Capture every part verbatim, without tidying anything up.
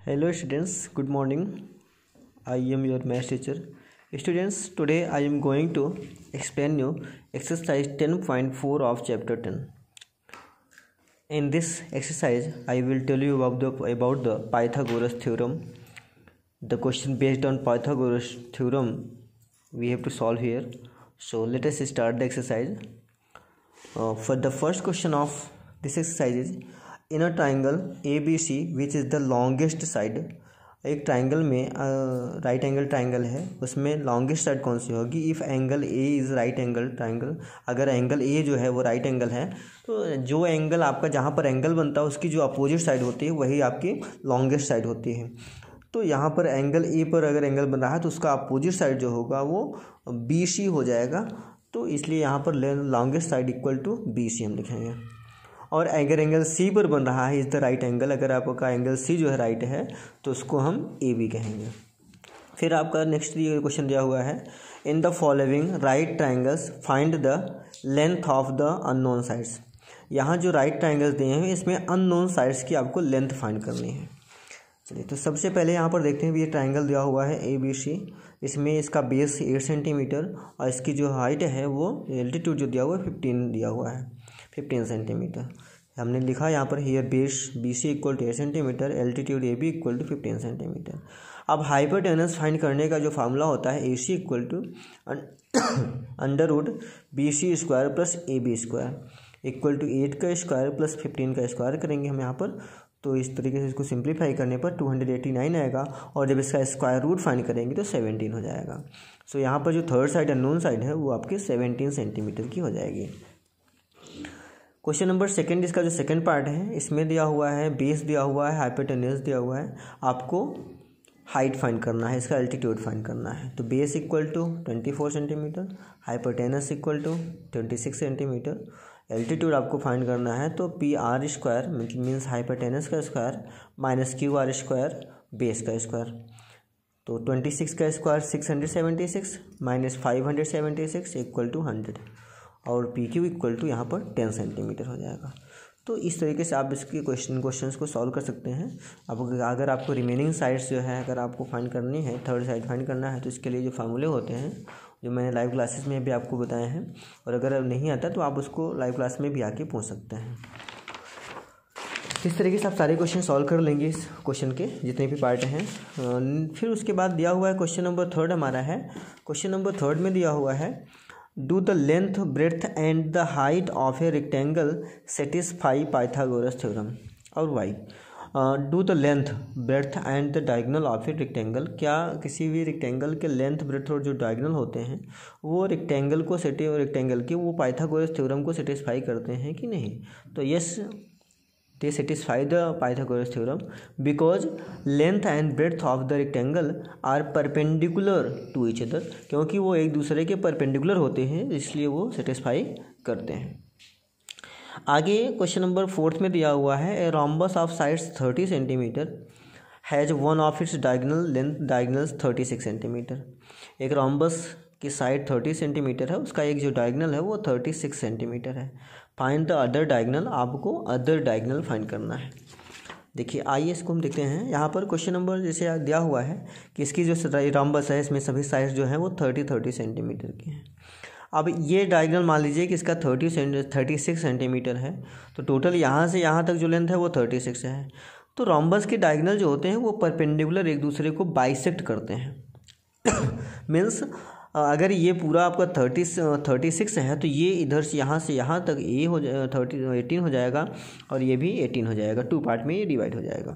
Hello students, good morning. I am your math teacher. Students, today I am going to explain you exercise ten point four of chapter ten. In this exercise, I will tell you about the about the Pythagoras theorem. The question based on Pythagoras theorem we have to solve here. So let us start the exercise. Uh, for the first question of this exercise is in a triangle A B C which is the longest side. एक triangle में right angle triangle है, उसमें longest side कौन सी होगी? If angle A is right angle triangle, अगर angle A जो है वो राइट एंगल है तो जो एंगल आपका जहाँ पर एंगल बनता है उसकी जो अपोजिट साइड होती है वही आपकी लॉन्गेस्ट साइड होती है. तो यहाँ पर एंगल ए पर अगर एंगल बन रहा है तो उसका अपोजिट साइड जो होगा वो बी सी हो जाएगा. तो इसलिए यहाँ पर longest side equal to B C हम लिखेंगे. और अगर एंगल सी पर बन रहा है इज़ द राइट एंगल, अगर आपका एंगल सी जो है राइट है तो उसको हम ए बी कहेंगे. फिर आपका नेक्स्ट ये क्वेश्चन दिया हुआ है in the following right triangles find the length of the unknown sides. यहाँ जो राइट ट्राइंगल्स दिए हैं इसमें अननोन साइड्स की आपको लेंथ फाइंड करनी है. चलिए तो सबसे पहले यहाँ पर देखते हैं ये ट्राइंगल दिया हुआ है ए बी सी. इसमें इसका बेस एट सेंटीमीटर और इसकी जो हाइट है वो एल्टीट्यूड जो दिया हुआ है फिफ्टीन दिया हुआ है फिफ्टीन सेंटीमीटर. हमने लिखा यहाँ पर here base B C equal to eight centimetre, altitude A B equal to fifteen centimetre. अब हाइपोटेनस फाइंड करने का जो फार्मूला होता है A C equal to under root B C square plus A B square equal to eight का square plus fifteen का square करेंगे हम यहाँ पर. तो इस तरीके से इसको सिंप्लीफाई करने पर टू हंड्रेड एटी नाइन आएगा और जब इसका स्क्वायर रूट फाइंड करेंगे तो सेवनटीन हो जाएगा. सो यहाँ पर जो थर्ड साइड अननोन साइड है वो आपकी सेवनटीन सेंटीमीटर की हो जाएगी. क्वेश्चन नंबर सेकंड, इसका जो सेकंड पार्ट है इसमें दिया हुआ है बेस दिया हुआ है, हाइपोटेनस दिया हुआ है, आपको हाइट फाइंड करना है, इसका एल्टीट्यूड फाइंड करना है. तो base equal to twenty four centimetre, hypotenuse equal to twenty six centimetre, altitude आपको फाइंड करना है. तो P R square means hypotenuse का square minus Q R square base का स्क्वायर. तो ट्वेंटी सिक्स का square six hundred seventy six minus five hundred seventy six equal to hundred और P Q equal to यहाँ पर ten centimetre हो जाएगा. तो इस तरीके से आप इसके क्वेश्चन क्वेश्चंस को सॉल्व कर सकते हैं. अब अगर आपको रिमेनिंग साइड्स जो है अगर आपको फाइंड करनी है, थर्ड साइड फाइंड करना है, तो इसके लिए जो फार्मूले होते हैं जो मैंने लाइव क्लासेस में भी आपको बताए हैं, और अगर नहीं आता तो आप उसको लाइव क्लास में भी आके पूछ सकते हैं. इस तरीके से आप सारे क्वेश्चन सॉल्व कर लेंगे इस क्वेश्चन के जितने भी पार्ट हैं. फिर उसके बाद दिया हुआ है क्वेश्चन नंबर थर्ड हमारा है. क्वेश्चन नंबर थर्ड में दिया हुआ है do the length breadth and the height of a rectangle satisfy Pythagoras theorem. और why do the length breadth and the diagonal of a rectangle. क्या किसी भी रेक्टेंगल के लेंथ ब्रेथ और जो डायगोनल होते हैं वो रेक्टेंगल को सेटि रेक्टेंगल के वो पाइथागोरस थ्योरम को सेटिस्फाई करते हैं कि नहीं? तो yes, they satisfy the Pythagoras theorem because length and breadth of the rectangle are perpendicular to each other. क्योंकि वो एक दूसरे के परपेंडिकुलर होते हैं इसलिए वो सेटिस्फाई करते हैं. आगे क्वेश्चन नंबर फोर्थ में दिया हुआ है a rhombus of sides thirty centimetre has one of its diagonal length diagonals thirty six centimetre. एक rhombus की साइड थर्टी सेंटीमीटर है, उसका एक जो डायगोनल है वो थर्टी सिक्स सेंटीमीटर है. फाइंड द अदर डायगोनल, आपको अदर डायगोनल फाइंड करना है. देखिए आइए इसको हम देखते हैं. यहाँ पर क्वेश्चन नंबर जैसे दिया हुआ है कि इसकी जो रॉम्बस है इसमें सभी साइड्स जो हैं वो थर्टी थर्टी सेंटीमीटर की हैं. अब ये डायगोनल मान लीजिए कि इसका थर्टी थर्टी सिक्स सेंटीमीटर है, तो टोटल यहाँ से यहाँ तक जो लेंथ है वो थर्टी सिक्स है. तो रॉम्बस के डायगोनल जो होते हैं वो परपेंडिकुलर एक दूसरे को बाइसेक्ट करते हैं. मीन्स अगर ये पूरा आपका थर्टी थर्टी सिक्स है तो ये इधर से यहाँ से यहाँ तक ए हो जाए थर्टी एटीन हो जाएगा और ये भी एटीन हो जाएगा. टू पार्ट में ये डिवाइड हो जाएगा.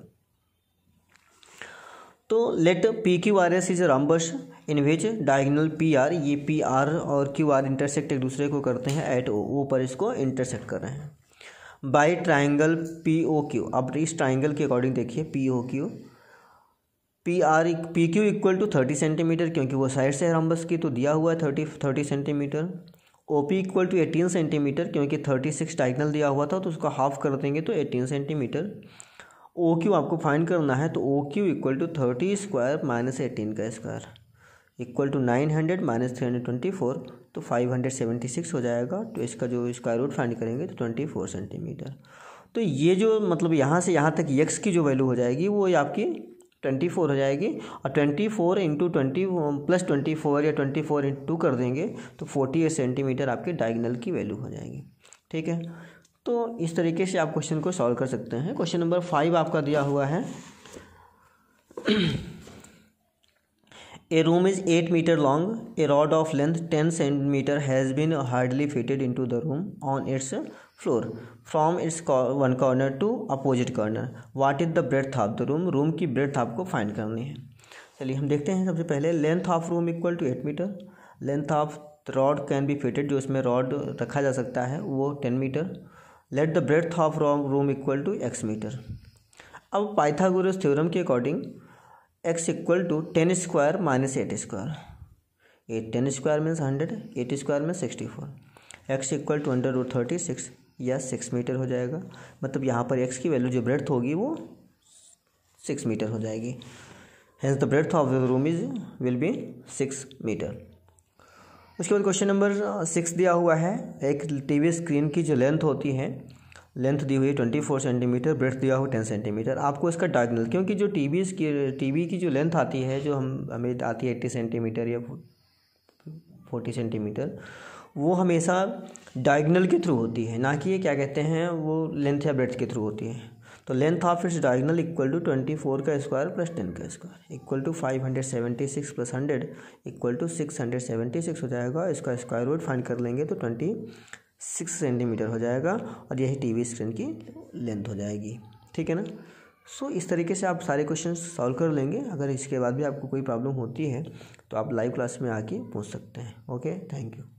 तो let P Q R S is a rhombus in which diagonal P R, ये पी आर और क्यू आर इंटरसेक्ट एक दूसरे को करते हैं एट ओ, ओ पर इसको इंटरसेक्ट कर रहे हैं by triangle P O Q. अब इस ट्राइंगल के अकॉर्डिंग देखिए P O Q P R P Q equal to thirty centimetre क्योंकि वो साइड से है रॉम्बस की तो दिया हुआ है thirty thirty centimetre. O P equal to eighteen centimetre क्योंकि थर्टी सिक्स डायगोनल दिया हुआ था तो उसका हाफ कर देंगे तो एटीन सेंटीमीटर. ओ क्यू आपको फाइंड करना है तो O Q equal to thirty square minus eighteen का square equal to nine hundred minus three hundred twenty four तो फाइव हंड्रेड सेवेंटी सिक्स हो जाएगा. तो इसका जो स्क्वायर रूट फाइंड करेंगे तो ट्वेंटी फोर सेंटीमीटर. तो ये जो मतलब यहाँ से यहाँ तक यक्स की जो वैल्यू हो जाएगी वो आपकी ट्वेंटी फोर हो जाएगी, और twenty four into twenty plus twenty four या ट्वेंटी फोर इंटू टू कर देंगे तो फोर्टी एट सेंटीमीटर आपके डायगोनल की वैल्यू हो जाएगी। ठीक है, तो इस तरीके से आप क्वेश्चन को सॉल्व कर सकते हैं। क्वेश्चन नंबर फाइव आपका दिया हुआ है, A room is eight meter long. A rod of length ten centimeter has been hardly fitted into the room on its floor from its co- one corner to opposite corner. What is the breadth of the room? Room की breadth आपको find करनी है। चलिए हम देखते हैं। सबसे पहले length of room equal to eight metre, length of rod can be fitted, जो इसमें रॉड रखा जा सकता है वो ten metre. Let the breadth of room equal to X metre. अब पाइथागोरस थ्योरम के according X equal to ten square minus eight square. Eight ten square means hundred, eight square में sixty four. X equal to under root thirty six या six metre हो जाएगा। मतलब यहाँ पर x की वैल्यू जो ब्रेड्थ होगी वो सिक्स मीटर हो जाएगी। Hence the breadth of the room is will be six metre. उसके बाद क्वेश्चन नंबर सिक्स दिया हुआ है, एक टीवी स्क्रीन की जो लेंथ होती है, लेंथ दी हुई है ट्वेंटी फोर सेंटीमीटर, ब्रेड्थ दिया हुआ टेन सेंटीमीटर। आपको इसका डायगोनल, क्योंकि जो टीवी की टीवी की जो लेंथ आती है, जो हम हमें आती है एट्टी सेंटीमीटर या फोर्टी सेंटीमीटर, वो हमेशा डायगोनल के थ्रू होती है, ना कि ये क्या कहते हैं वो लेंथ या ब्रेड्थ के थ्रू होती है। तो length of its diagonal equal to twenty four का स्क्वायर प्लस टेन का square equal to five hundred seventy six plus hundred equal to six hundred seventy six हो जाएगा। इसका स्क्वायर रूट फाइंड कर लेंगे तो ट्वेंटी सिक्स सेंटीमीटर हो जाएगा, और यही टीवी स्क्रीन की लेंथ हो जाएगी। ठीक है ना। सो इस तरीके से आप सारे क्वेश्चन सॉल्व कर लेंगे। अगर इसके बाद भी आपको कोई प्रॉब्लम होती है तो आप लाइव क्लास में आके पूछ सकते हैं। Okay, thank you.